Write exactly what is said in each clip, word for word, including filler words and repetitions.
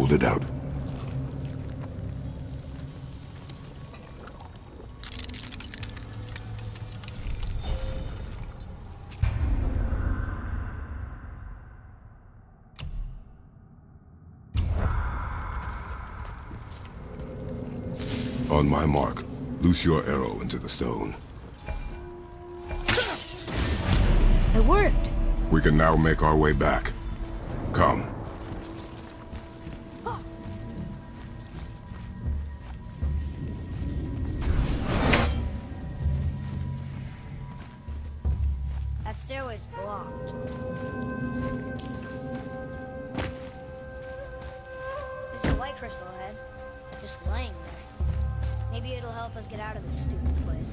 Hold it out. On my mark, loose your arrow into the stone. It worked. We can now make our way back. Come. That stairway's blocked. There's a white crystal head, just laying there. Maybe it'll help us get out of this stupid place.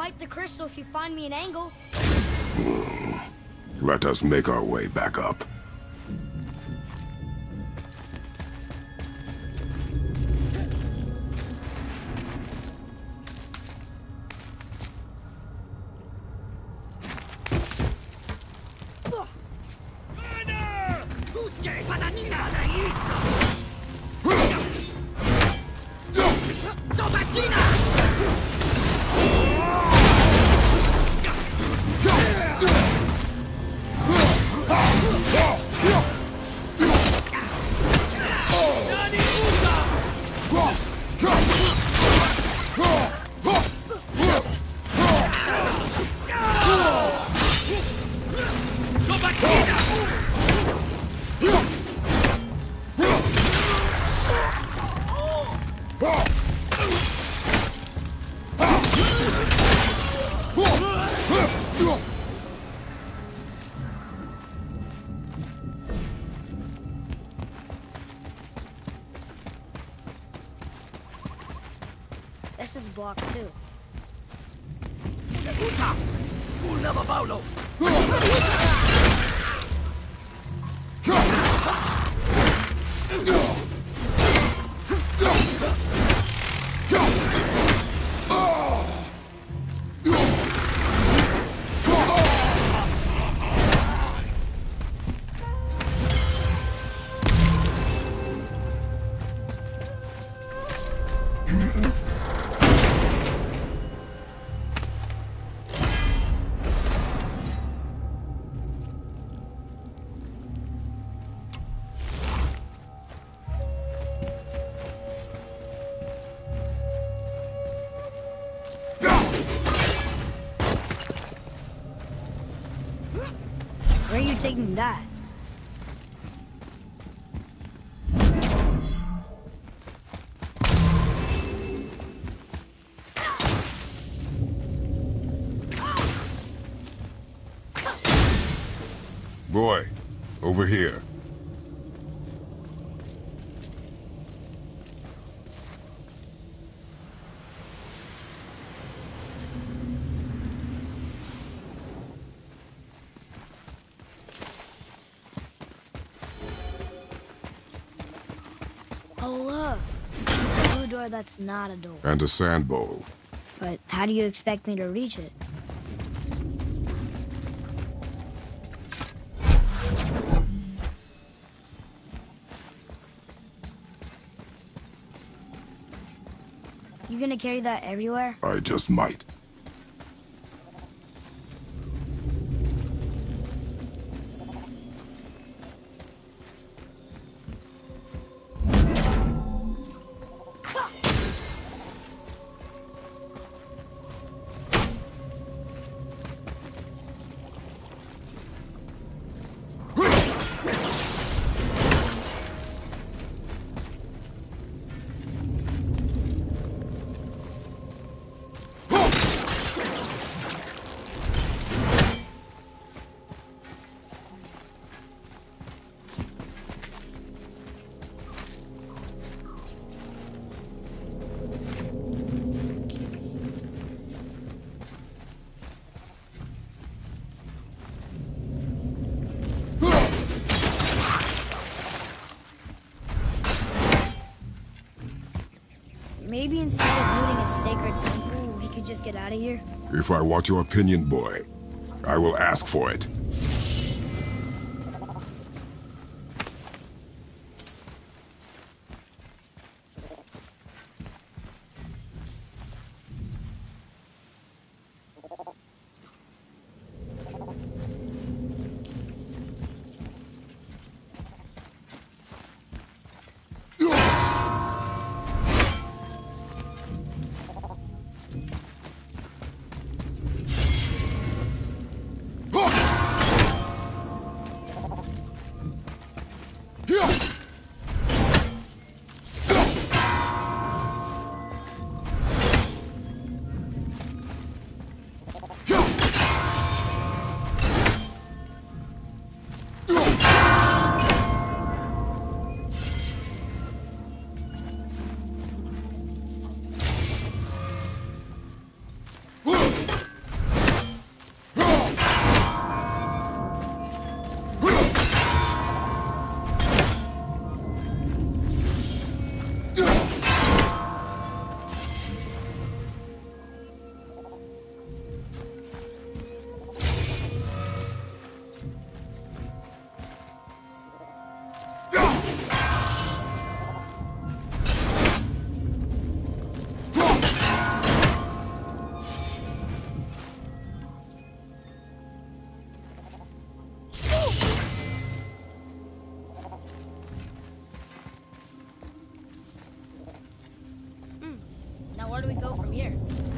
fight the crystal if you find me an angle. Let us make our way back up. This is blocked too. Where are you taking that? Boy, over here. Oh, look. A blue door that's not a door. And a sand bowl. But how do you expect me to reach it? You gonna carry that everywhere? I just might. Maybe instead of looting a sacred temple, we could just get out of here? If I want your opinion, boy, I will ask for it. go from here?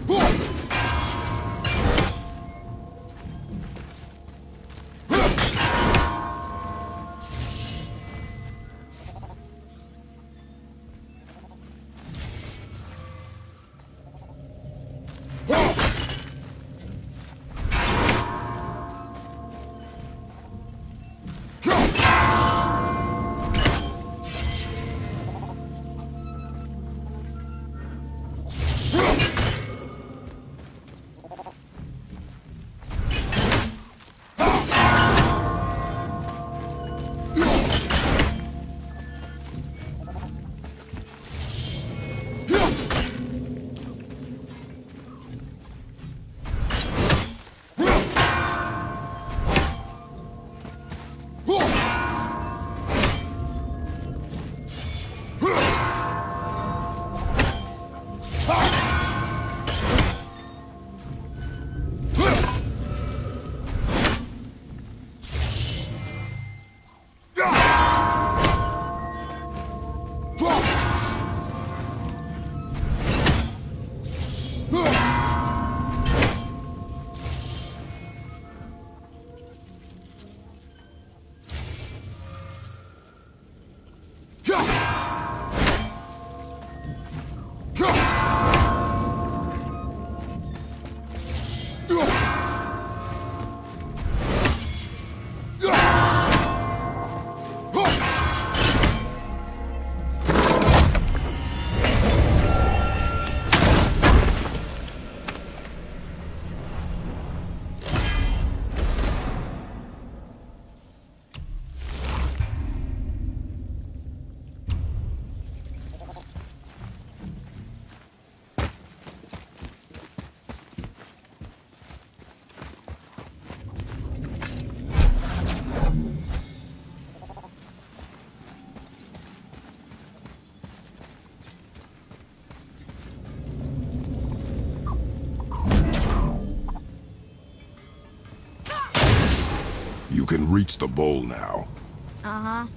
You can reach the bowl now. Uh-huh.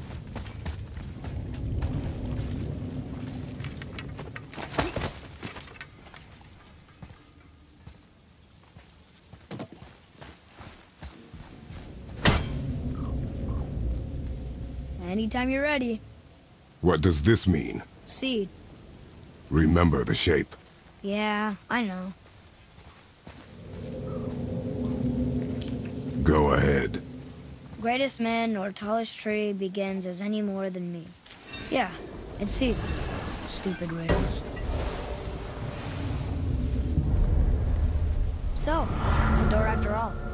Anytime you're ready. What does this mean? Seed. Remember the shape. Yeah, I know. Go ahead. Greatest man or tallest tree begins as any more than me. Yeah, it's Seed. Stupid riddles. So, it's a door after all.